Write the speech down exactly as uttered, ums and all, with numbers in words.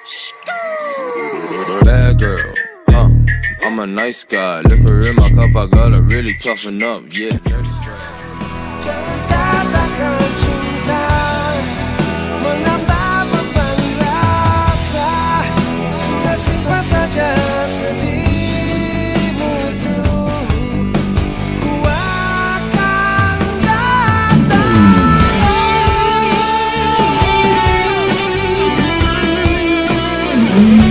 Bad girl, huh? I'm a nice guy. Liquor in my cup, I gotta really toughen up, yeah. Jangan katakan cinta menambah beban rasa. Sudah simpan saja sedihmu tuh. Ku akan datang.